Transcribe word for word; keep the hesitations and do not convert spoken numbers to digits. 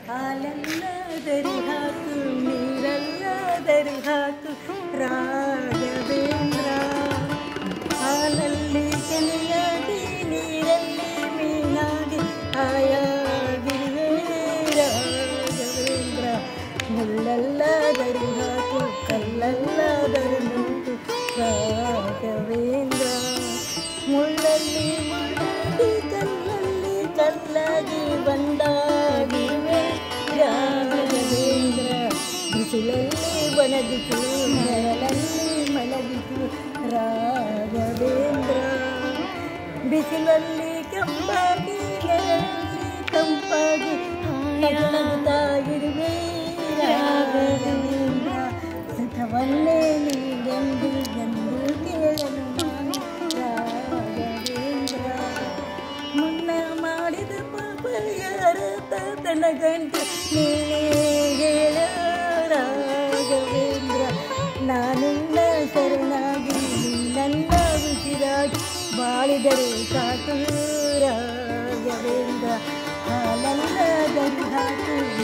ಹಾಲಲ್ಲಾದರೂ ಹಾಕು ನೀರಲ್ಲಾದರೂ ಹಾಕು ರಾಘವೇಂದ್ರ. ಹಾಲಲ್ಲಿ ಕೆನೆಯಾಗಿ ನೀರಲ್ಲಿ ಮೀನಾಗಿ ಹಾಯಾಗಿರುವೆ ರಾಘವೇಂದ್ರ. ಮುಳ್ಳಲ್ಲಾದರೂ ಹಾಕು ಕಲ್ಲಲ್ಲಾದರೂ ನೂಕು ರಾಘವೇಂದ್ರ. ಮುಳ್ಳಲ್ಲಿ ಮುಳ್ಳಾಗಿ ಕಲ್ಲಲ್ಲಿ ಕಲ್ಲಾಗಿ ಬಂದಾಗಿರುವೆ ರಾಘವೇಂದ್ರ. ಬಿಸಿಲಲ್ಲಿ ಒಣಗಿತು ನೆರಳಲ್ಲಿ ಮಲಗಿತು ರಾಘವೇಂದ್ರ. ಬಿಸಿಲಲ್ಲಿ ಕೆಂಪಾಗಿ ನೆರಳಲ್ಲಿ ತಂಪಾಗಿ ಹಾಯಾಗುತ್ತಾಗಿರುವೆ ರಾಘವೇಂದ್ರ. ಸುಖವನ್ನೇ ನೀಡೆಂದು ಎಂದು ಕೇಳಲು ನಾನು ರಾಘವೇಂದ್ರ. ಮುನ್ನ ಮಾಡಿದ ಪಾಪ ಯಾರ ತನಗಂಟು ನೀನೇ ಹೇಳ ರಾಘವೇಂದ್ರ. ನಾನಿನ್ನ ಶರಣಾಗಿ ನನ್ನ ಉಸಿರಾಗಿ ಬಾಳಿದರೆ ಸಾಕು ರಾಘವೇಂದ್ರ. ಹಾಲಲ್ಲಾದರೂ ಹಾಕು